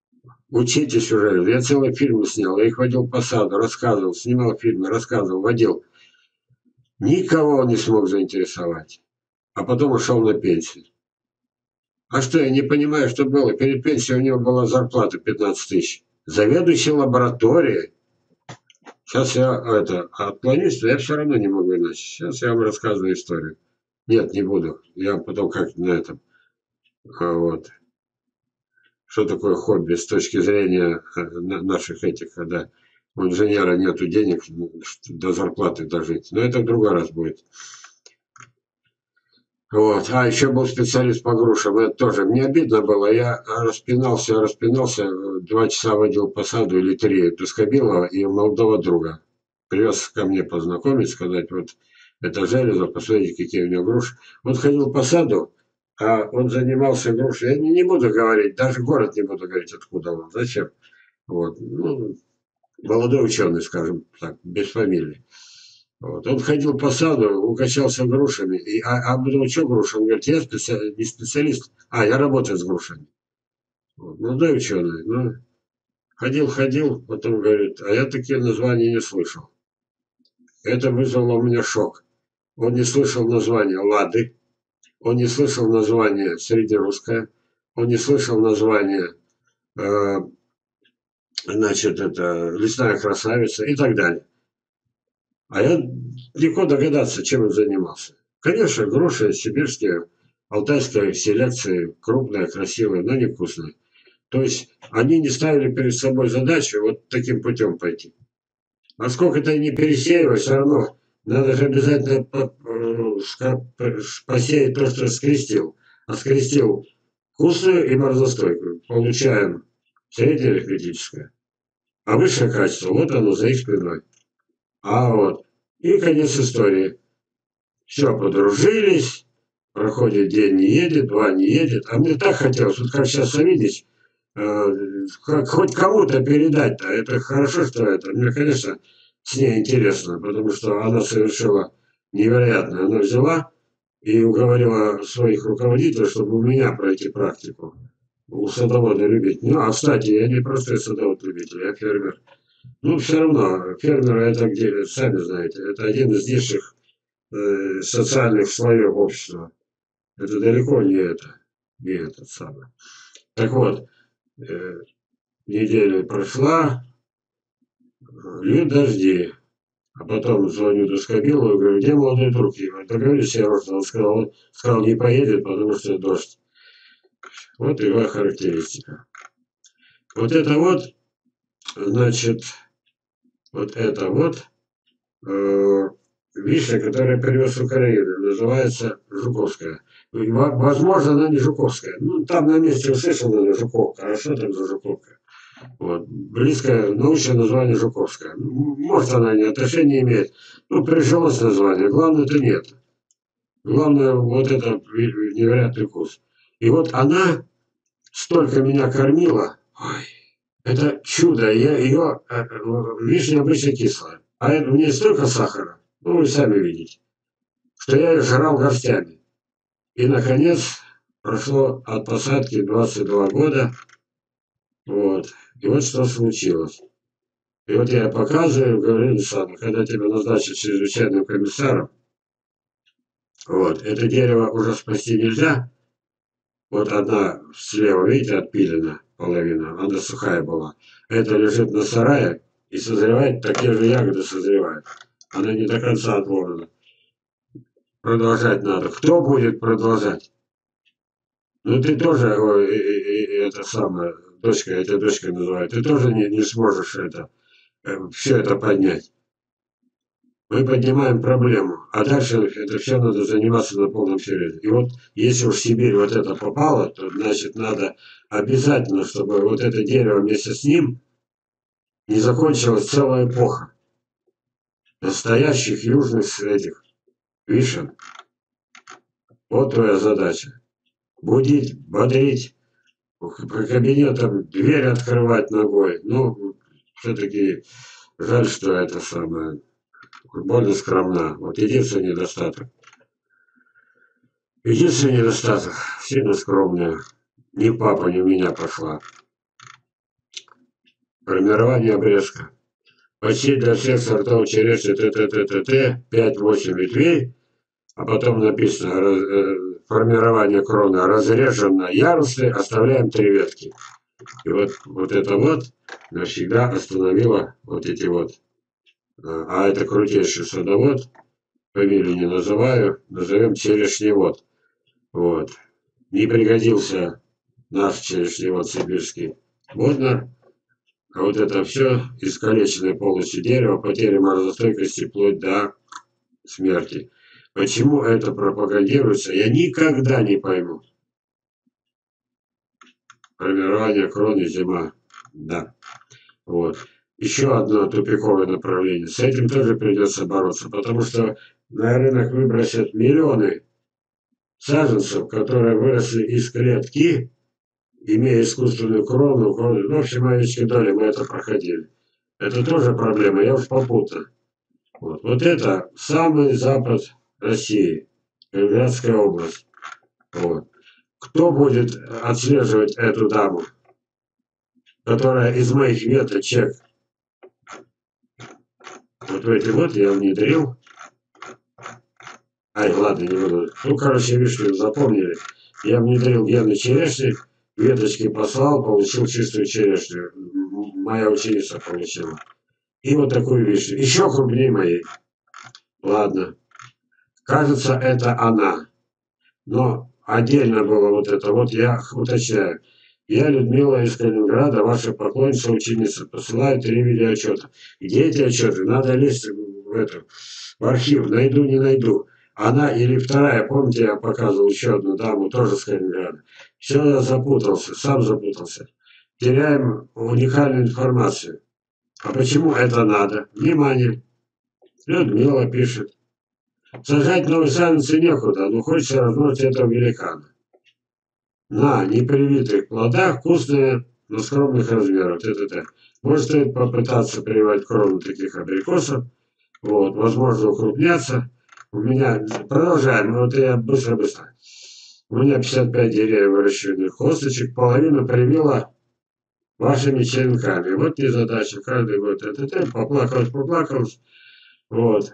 Учитесь уже. Я целые фильмы снял. Я их водил по саду, рассказывал, снимал фильмы, рассказывал, водил. Никого он не смог заинтересовать. А потом ушел на пенсию. А что, я не понимаю, что было? Перед пенсией у него была зарплата пятнадцать тысяч. Заведующий лабораторией. Сейчас я это отклонюсь, но я все равно не могу иначе. Сейчас я вам рассказываю историю. Нет, не буду. Я потом как на этом. А вот. Что такое хобби с точки зрения наших этих, когда у инженера нету денег до зарплаты дожить. Но это в другой раз будет. Вот. А еще был специалист по грушам. Это тоже мне обидно было. Я распинался, распинался, два часа водил по саду или три Тускобилова и молодого друга. Привез ко мне познакомить, сказать, вот это железо, посмотрите, какие у него груши. Он ходил по саду, а он занимался грушей. Я не, не буду говорить, даже город не буду говорить, откуда он, зачем. Вот. Ну, молодой ученый, скажем так, без фамилии. Вот. Он ходил по саду, угощался грушами. И, а, а ну что груши? Он говорит, я специалист, не специалист, а я работаю с грушами. Вот. Молодой ученый. Ну, ходил, ходил, потом говорит, а я такие названия не слышал. Это вызвало у меня шок. Он не слышал названия Лады, он не слышал названия Среднерусская, он не слышал названия, э, значит, это Лесная красавица и так далее. А я легко догадаться, чем он занимался. Конечно, груши сибирские, алтайской селекции, крупные, красивые, но невкусные. То есть они не ставили перед собой задачу вот таким путем пойти. А сколько ты не пересеивай, все равно надо же обязательно посеять то, что скрестил. А скрестил вкусную и морозостойкую. Получаем среднее арифметическое. А высшее качество, вот оно за их спиной. А вот. И конец истории. Все, подружились. Проходит день, не едет, два не едет. А мне так хотелось, вот как сейчас Савельич, э, как, хоть кому-то передать-то. Это хорошо, что это. Мне, конечно, с ней интересно, потому что она совершила невероятно. Она взяла и уговорила своих руководителей, чтобы у меня пройти практику. У садовода любить. Ну, а, кстати, я не простой садовод-любитель, я фермер. Ну, все равно, фермеры это где, сами знаете, это один из низших э, социальных слоев общества. Это далеко не это, не этот самый. Так вот, э, неделя прошла, льют дожди. А потом звоню Тускобилову и говорю, где молодой друг его? Договорились, я рожден. Он сказал, он сказал, не поедет, потому что дождь. Вот его характеристика. Вот это вот, значит, вот это вот э, вишня, которая привез с Украины, называется Жуковская. Возможно, она не Жуковская. Ну, там на месте услышал, она Жуковка. Хорошо там за Жуковка. Вот. Близкое научное название Жуковская. Может, она не отношения имеет. Ну, прижилось название. Главное, это нет. Главное, вот это невероятный вкус. И вот она столько меня кормила. Ой, это чудо. Я ее... Вишня обычно кислая. А это, у нее столько сахара. Ну, вы сами видите. Что я ее жрал горстями. И, наконец, прошло от посадки двадцать два года. Вот. И вот что случилось. И вот я показываю, говорю, Александр, когда тебя назначат чрезвычайным комиссаром, вот, это дерево уже спасти нельзя. Вот одна слева, видите, отпилена половина, она сухая была. Это лежит на сарае и созревает, такие же ягоды созревают. Она не до конца отворена. Продолжать надо. Кто будет продолжать? Ну ты тоже, ой, и, и, и, это самое, дочка, это дочкой называют, ты тоже не, не сможешь это, все это поднять. Мы поднимаем проблему, а дальше это все надо заниматься на полном серьезе. И вот если уж в Сибирь вот это попало, то значит надо обязательно, чтобы вот это дерево вместе с ним не закончилась целая эпоха настоящих южных этих вишен. Вот твоя задача. Будить, бодрить, по кабинетам дверь открывать ногой. Ну, все-таки жаль, что это самое... Больно скромна. Вот единственный недостаток. Единственный недостаток. Сильно скромная. Ни папа, ни у меня пошла. Формирование обрезка. Почти для всех сортов черешни ТТТТ пять-восемь ветвей, а потом написано э, формирование кроны разрежем на ярусы, оставляем три ветки. И вот, вот это вот навсегда остановило вот эти вот. А это крутейший садовод, фамилию не называю, назовем черешневод. Вот. Не пригодился наш черешневод сибирский Боднар. А вот это все искалеченное полностью дерево, потеря морозостойкости вплоть до смерти. Почему это пропагандируется, я никогда не пойму. Формирование кроны зима. Да. Вот. Еще одно тупиковое направление. С этим тоже придется бороться, потому что на рынок выбросят миллионы саженцев, которые выросли из клетки, имея искусственную крону. Ну, в общем, овечки доли мы это проходили. Это тоже проблема, я уж попутно. Вот, вот это самый запад России, Ленинградская область. Вот. Кто будет отслеживать эту даму, которая из моих веточек, вот в эти вот я внедрил. Ай, ладно, не буду. Ну, короче, вишню запомнили. Я внедрил гены черешни, веточки послал, получил чистую черешню. Моя ученица получила. И вот такую вишню. Еще крупнее моей. Ладно. Кажется, это она. Но отдельно было вот это. Вот я уточняю. Я, Людмила из Калининграда, ваша поклонница, ученица. Посылаю три видеоотчета. Где эти отчеты? Надо лезть в, эту, в архив. Найду, не найду. Она или вторая, помните, я показывал еще одну даму, тоже с Калининграда. Все, я запутался, сам запутался. Теряем уникальную информацию. А почему это надо? Внимание. Людмила пишет. Сажать новые саженцы некуда, но хочется размножить этого великана. На непривитых плодах вкусные, но скромных размеров. Т-т-т. Может, стоит попытаться прививать крону таких абрикосов. Вот, возможно, укрупняться. У меня, продолжаем, вот я быстро-быстро. У меня пятьдесят пять деревьев выращенных косточек, половину привила вашими черенками. Вот и задача, каждый год это поплакалось, поплакалось. Вот.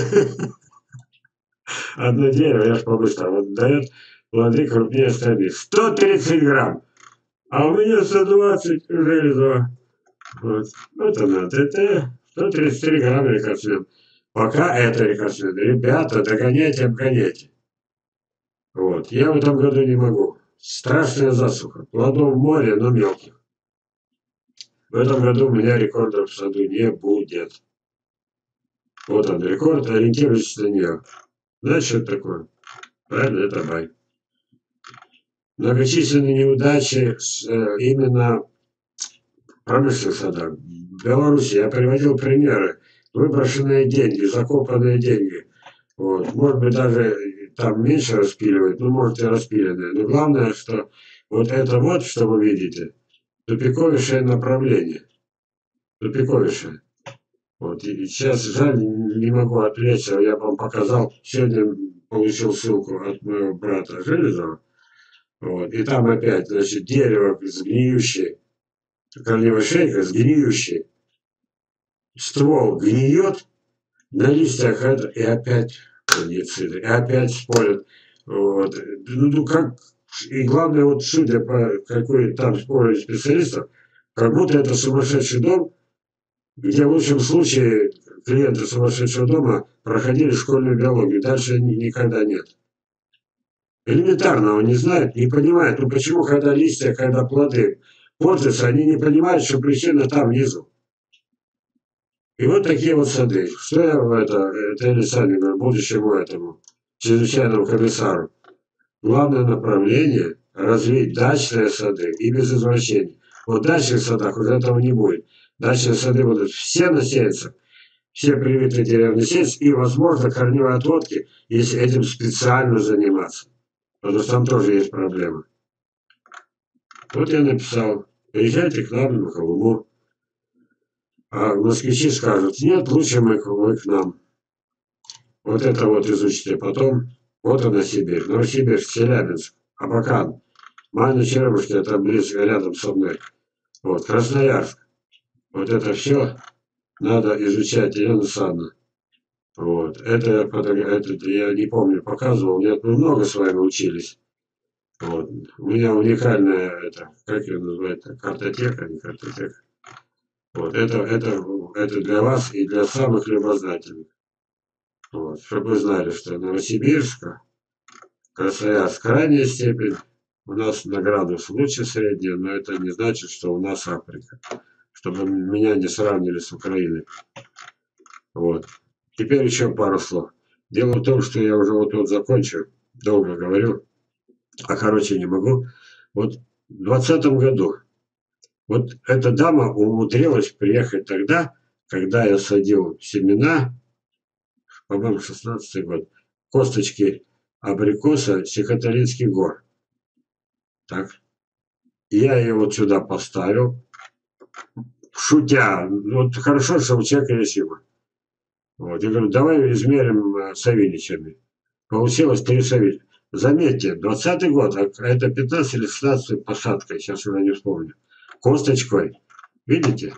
Одно дерево, я ж побыстрее, вот дает плоды крупнее остальных. сто тридцать грамм. А у меня сто двадцать железо. Вот. Вот она, ТТ, сто тридцать три грамма рекордсмен. Пока это рекордсмен. Ребята, догоняйте, обгоняйте. Вот. Я в этом году не могу. Страшная засуха. Плодов море, но мелких. В этом году у меня рекордов в саду не будет. Вот он, рекорд, ориентируйтесь на нее. Знаете, что это такое? Правильно, это бай. Многочисленные неудачи с, э, именно в промышленных садах. В Беларуси я приводил примеры. Выброшенные деньги, закопанные деньги. Вот. Может быть, даже там меньше распиливают, ну, может, и распиленные. Но главное, что вот это вот, что вы видите, тупиковейшее направление. Тупиковейшее. Вот. И сейчас, жаль, не могу отвлечься. Я вам показал, сегодня получил ссылку от моего брата Железова. Вот. И там опять, значит, дерево сгниющее, корневая шейка сгниющая. Ствол гниет, на листьях это, и опять фунгициды, и опять спорят. Вот. Ну, ну как, и главное, вот судя по какой там спорят специалистов, как будто это сумасшедший дом, где в лучшем случае клиенты сумасшедшего дома проходили школьную биологию, дальше никогда нет. Элементарного не знают, не понимают, ну почему, когда листья, когда плоды портятся, они не понимают, что причина там внизу. И вот такие вот сады. Что я в это, это Александру, будущему этому чрезвычайному комиссару. Главное направление – развить дачные сады и без извращений. Вот в дачных садах уже этого не будет. Дачные сады будут все на сеянцах, все привитые деревни сеянцы и, возможно, корневые отводки, если этим специально заниматься. Потому что там тоже есть проблемы. Вот я написал, приезжайте к нам на Колыму. А москвичи скажут, нет, лучше мы, вы к нам. Вот это вот изучите потом. Вот она Сибирь. Новосибирск, Челябинск, Абакан. Майна Черемушки, это близко, рядом со мной. Вот, Красноярск. Вот это все надо изучать, Елена Александровна. Вот. Это, это я не помню, показывал. Нет, мы много с вами учились. Вот. У меня уникальная, это, как ее называют, картотека, не картотека. Вот. Это, это, это для вас и для самых любознательных. Вот. Чтобы вы знали, что Новосибирск, Красноярск крайняя степень. У нас на градус лучше средняя, но это не значит, что у нас Африка. Чтобы меня не сравнили с Украиной. Вот. Теперь еще пару слов. Дело в том, что я уже вот вот закончу, долго говорю, а короче не могу. Вот в двадцатом году вот эта дама умудрилась приехать тогда, когда я садил семена, по-моему, шестнадцатый год, косточки абрикоса Сихоталинских гор. Так. Я ее вот сюда поставил, шутя. Вот хорошо, что у человека есть юмор. Вот. Я говорю, давай измерим савиничами. Получилось три савинича. Заметьте, двадцатый год, а это пятнадцатый или шестнадцатый посадка, сейчас уже не вспомню. Косточкой. Видите?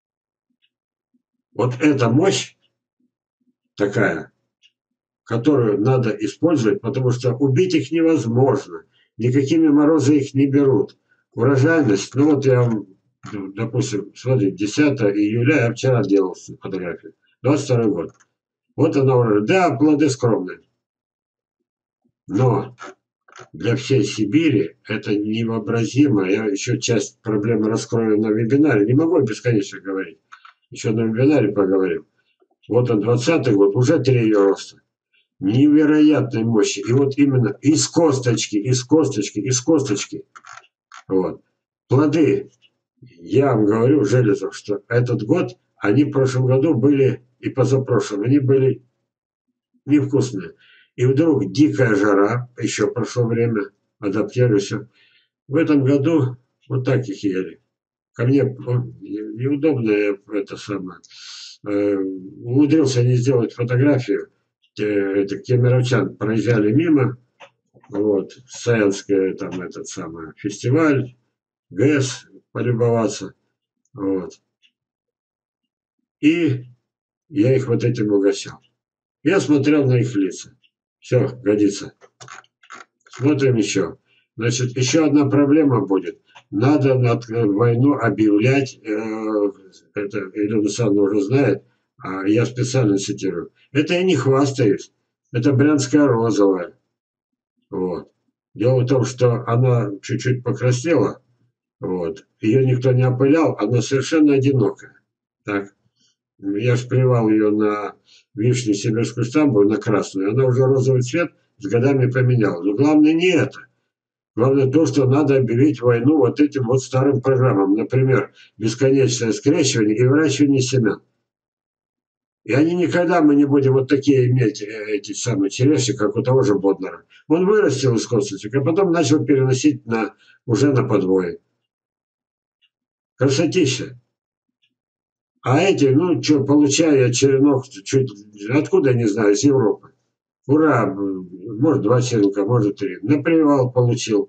Вот эта мощь такая, которую надо использовать, потому что убить их невозможно. Никакими морозы их не берут. Урожайность, ну вот я вам, допустим, смотрите, десятого июля, я вчера делал фотографию, двадцать второй год. Вот она уже, да, плоды скромные. Но для всей Сибири это невообразимо. Я еще часть проблемы раскрою на вебинаре. Не могу бесконечно говорить. Еще на вебинаре поговорим. Вот он, двадцатый год, уже три ее роста. Невероятной мощи. И вот именно из косточки, из косточки, из косточки. Вот. Плоды. Я вам говорю, Железов, что этот год, они в прошлом году были, и позапрошлом, они были невкусные. И вдруг дикая жара, еще прошло время, адаптируюсь. В этом году вот так их ели. Ко мне неудобно, я это самое, э, умудрился не сделать фотографию. Это, кемеровчан проезжали мимо, вот, Саянская, там этот самый фестиваль, ГЭС, полюбоваться, вот. И я их вот этим угощал. Я смотрел на их лица. Все, годится. Смотрим еще. Значит, еще одна проблема будет. Надо войну объявлять, э, это Елена Александровна уже знает, а я специально цитирую. Это я не хвастаюсь. Это брянская розовая. Вот. Дело в том, что она чуть-чуть покраснела. Вот. Ее никто не опылял, она совершенно одинокая. Так. Я шпривал ее на вишню сибирскую штамбу, на красную. Она уже розовый цвет с годами поменяла. Но главное не это. Главное то, что надо объявить войну вот этим вот старым программам. Например, бесконечное скрещивание и выращивание семян. И они никогда, мы не будем вот такие иметь, эти самые черешни, как у того же Боднера. Он вырастил из косточек, а потом начал переносить на, уже на подвое. Красотища. А эти, ну, что, получаю я черенок, чуть, откуда, я не знаю, из Европы. Ура, может, два черенка, может, три. На привал получил.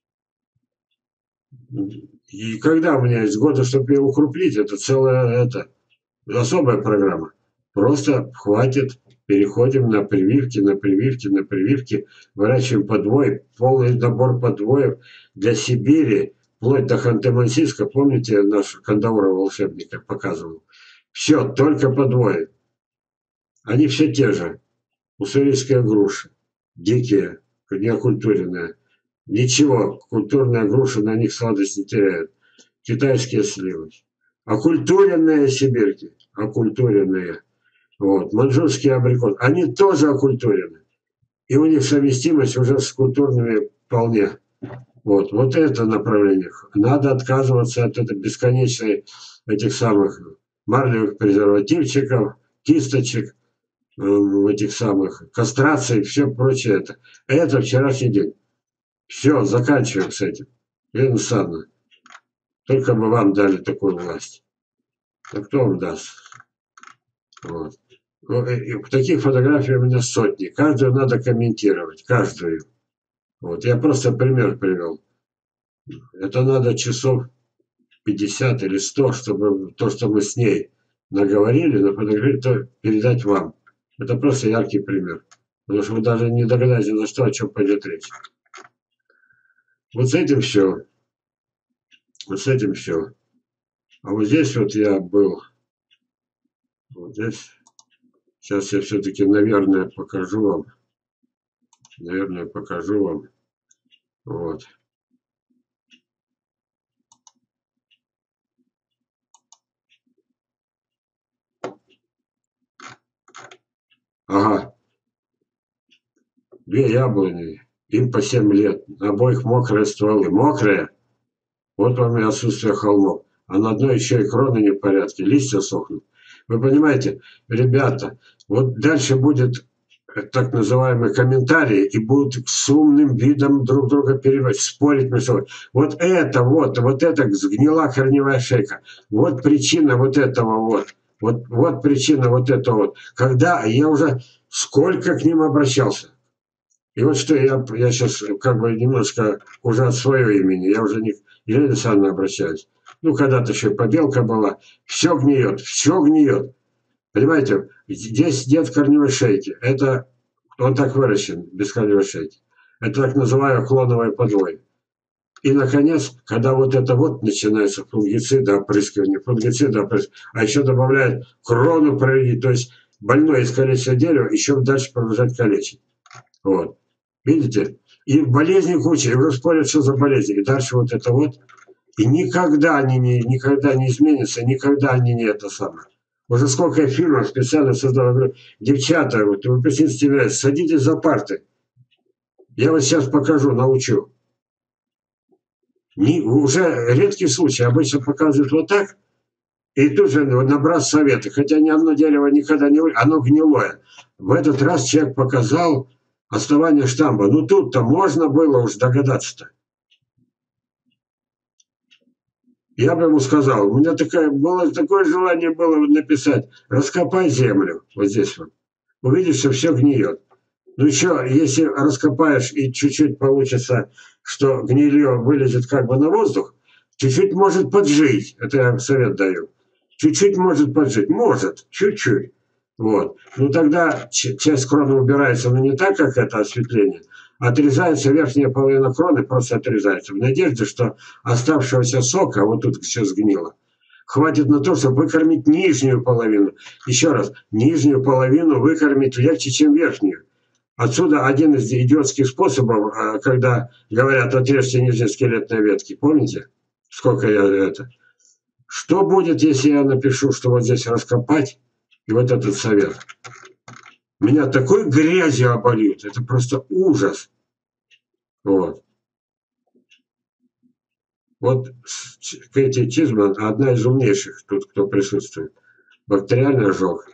И когда у меня есть года, чтобы ее укрупнить, это целая, это, особая программа. Просто хватит, переходим на прививки, на прививки, на прививки, выращиваем подвой, полный набор подвоев для Сибири, вплоть до Ханты-Мансийска. Помните, наш Кандауров волшебник показывал? Все, только подвои. Они все те же. Уссурийская груша, дикие, неокультуренные. Ничего, культурная груша на них сладость не теряет. Китайские сливы. Окультуренные сибирки, окультуренные. Вот. Маньчжурские абрикосы, они тоже окультурены. И у них совместимость уже с культурными вполне. Вот, вот это направление. Надо отказываться от этой бесконечной, этих самых марлевых презервативчиков, кисточек, этих самых кастраций, все прочее. Это, это вчерашний день. Все, заканчиваем с этим. Елена Александровна, только бы вам дали такую власть. А кто вам даст? Вот. Таких фотографий у меня сотни. Каждую надо комментировать. Каждую. Вот. Я просто пример привел. Это надо часов пятьдесят или сто, чтобы то, что мы с ней наговорили, нафотографировали, то передать вам. Это просто яркий пример. Потому что вы даже не догадаетесь ни за что, о чем пойдет речь. Вот с этим все. Вот с этим все. А вот здесь вот я был. Вот здесь. Сейчас я все-таки, наверное, покажу вам. Наверное, покажу вам. Вот. Ага. Две яблони. Им по семь лет. На обоих мокрые стволы. Мокрые. Вот вам и отсутствие холмов. А на одной еще и кроны не в порядке. Листья сохнут. Вы понимаете, ребята, вот дальше будет так называемые комментарии и будут с умным видом друг друга переводить, спорить между собой. Вот это вот, вот это сгнила корневая шейка. Вот причина вот этого вот. Вот, вот причина вот этого вот. Когда я уже сколько к ним обращался. И вот что я, я сейчас как бы немножко уже от своего имени, я уже не к Елене Александровне обращаюсь. Ну, когда-то еще побелка была. Все гниет, все гниет. Понимаете, здесь нет корневой шейки. Это он так выращен, без корневой шейки. Это так называемое клоновое подвой. И, наконец, когда вот это вот начинается фунгициды, опрыскивание, фунгициды, опрыскивание, а еще добавляют крону проведить, то есть больное искалечивает дерево, еще дальше продолжать калечить. Вот. Видите? И болезни куча, и уже спорят, что за болезни. И дальше вот это вот. И никогда они не, никогда не изменятся, никогда они не это самое. Уже сколько я фильмов специально создал. Я говорю, девчата, вот, выпускницы, садитесь за парты. Я вот сейчас покажу, научу. Не, уже редкий случай. Обычно показывают вот так, и тут же набрать советы. Хотя ни одно дерево никогда не... Оно гнилое. В этот раз человек показал основание штамба. Ну тут-то можно было уж догадаться-то. Я бы ему сказал, у меня такое, было, такое желание было написать, раскопай землю, вот здесь вот, увидишь, что все гниет. Ну еще, если раскопаешь и чуть-чуть получится, что гнилье вылезет как бы на воздух, чуть-чуть может поджить, это я совет даю, чуть-чуть может поджить, может, чуть-чуть. Вот. Ну тогда часть кроны убирается, но не так, как это осветление. Отрезается верхняя половина кроны, просто отрезается. В надежде, что оставшегося сока, вот тут все сгнило, хватит на то, чтобы выкормить нижнюю половину. Еще раз, нижнюю половину выкормить легче, чем верхнюю. Отсюда один из идиотских способов, когда говорят, отрежьте нижние скелетные ветки. Помните, сколько я это? Что будет, если я напишу, что вот здесь раскопать, и вот этот совет? Меня такой грязью обольют, это просто ужас. Вот. Вот Кэти Чизман, одна из умнейших тут, кто присутствует. Бактериальный ожог.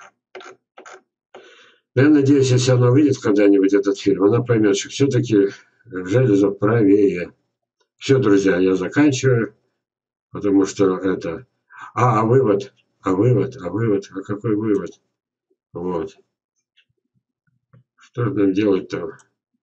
Я надеюсь, если она увидит когда-нибудь этот фильм, она поймет, что все-таки Железов правее. Все, друзья, я заканчиваю, потому что это... А, а вывод, а вывод, а вывод, а какой вывод? Вот. Что же нам делать-то?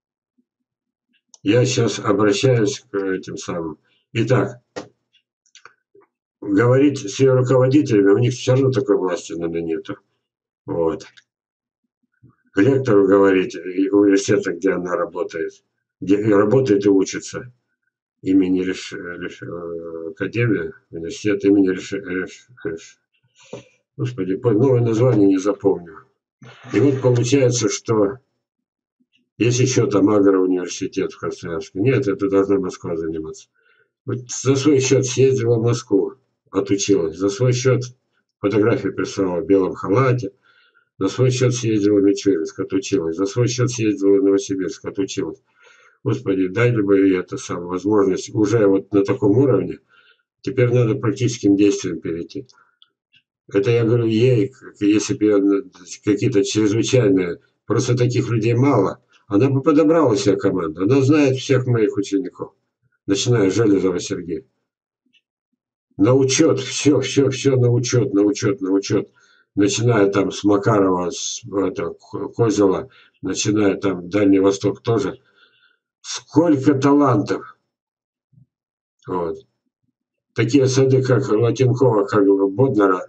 Я сейчас обращаюсь к этим самым. Итак, говорить с ее руководителями, у них все равно такой власти, наверное, нету. Вот. К лектору говорить университета, где она работает, где работает и учится, имени Реш... Реш... Академия, университет имени Реш... Реш... Реш... Господи, новое название не запомню. И вот получается, что есть еще там агроуниверситет в Красноярске. Нет, это должна Москва заниматься. Вот за свой счет съездила в Москву, отучилась. За свой счет фотографии прислала в белом халате. За свой счет съездила в Мичуринск, отучилась. За свой счет съездила в Новосибирск, отучилась. Господи, дай ли бы ей эту самую возможность уже вот на таком уровне. Теперь надо практическим действиям перейти. Это я говорю ей, если бы какие-то чрезвычайные, просто таких людей мало. Она бы подобрала себе команду. Она знает всех моих учеников, начиная с Железова Сергея. На учет, все, все, все на учет, на учет, на учет. Начиная там с Макарова, с это, Козела, начиная там Дальний Восток тоже. Сколько талантов. Вот. такие сады, как Латинкова, как Боднара,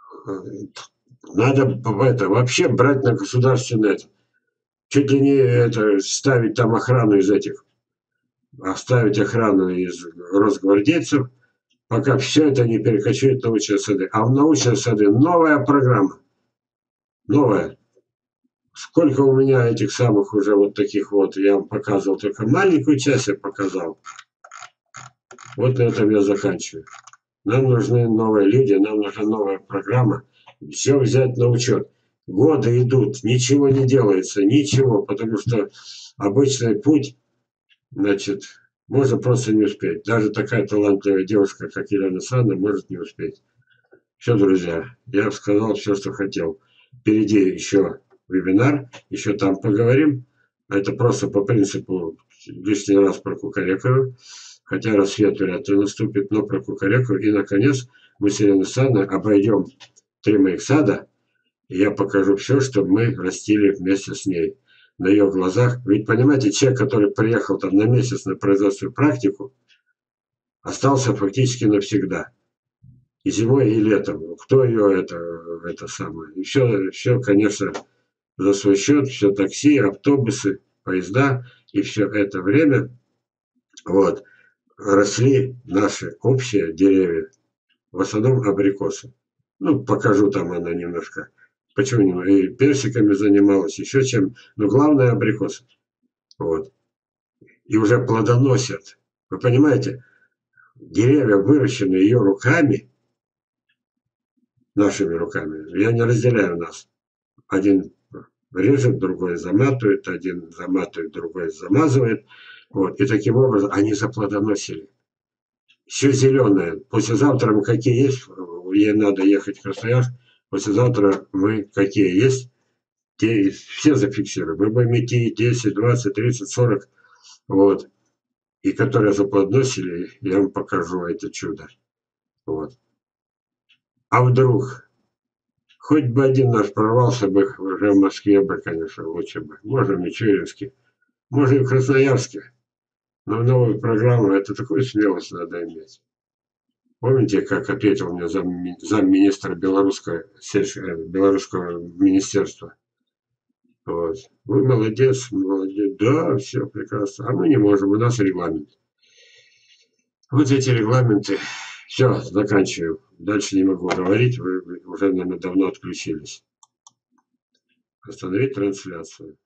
надо это, вообще брать на государственное. Чуть ли не это, ставить там охрану из этих, оставить охрану из росгвардейцев, пока все это не перекочует в научные сады. А в научные сады новая программа. Новая. Сколько у меня этих самых уже вот таких вот, я вам показывал, только маленькую часть я показал. Вот на этом я заканчиваю. Нам нужны новые люди, нам нужна новая программа. Все взять на учет. Годы идут, ничего не делается, ничего, потому что обычный путь, значит, можно просто не успеть. Даже такая талантливая девушка, как Елена Санна, может не успеть. Все, друзья, я сказал все, что хотел. Впереди еще вебинар, еще там поговорим. Это просто по принципу лишний раз прокукарекаю. Хотя рассвет вряд ли наступит, но прокукарекаю. И, наконец, мы с Еленой Санной обойдем три моих сада. И я покажу все, что мы растили вместе с ней. На ее глазах. Ведь, понимаете, человек, который приехал там на месяц на производственную практику, остался фактически навсегда. И зимой, и летом. Кто ее это, это самое. И все, все, конечно, за свой счет. Все такси, автобусы, поезда. И все это время вот, росли наши общие деревья. В основном абрикосы. Ну, покажу там она немножко. Почему не? И персиками занималась, еще чем. Но главное абрикосы. Вот. И уже плодоносят. Вы понимаете, деревья, выращенные ее руками, нашими руками, я не разделяю нас. Один режет, другой заматывает, один заматывает, другой замазывает. Вот. И таким образом они заплодоносили. Все зеленое. Послезавтра мы какие есть, ей надо ехать в Красноярск. Послезавтра мы какие есть, те все зафиксируем. Мы будем идти десять, двадцать, тридцать, сорок. Вот. И которые заплодоносили, я вам покажу это чудо. Вот. А вдруг, хоть бы один наш прорвался бы, уже в Москве бы, конечно, лучше бы. Можно в Мичуринске, можно и в Красноярске. Но новую программу, это такую смелость надо иметь. Помните, как ответил мне зам, замминистра белорусского, белорусского министерства? Вот. Вы молодец, молодец. Да, все прекрасно. А мы не можем, у нас регламент. Вот эти регламенты. Все, заканчиваю. Дальше не могу говорить, вы уже, наверное, давно отключились. Остановить трансляцию.